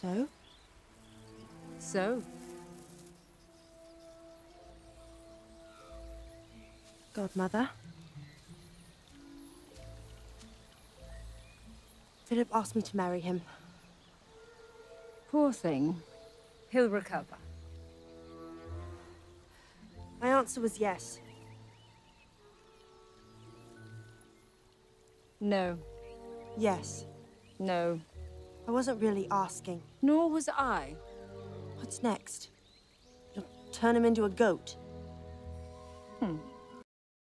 So? So? Godmother? Philip asked me to marry him. Poor thing. He'll recover. My answer was yes. No. Yes. No. I wasn't really asking. Nor was I. What's next? You'll turn him into a goat. Hmm.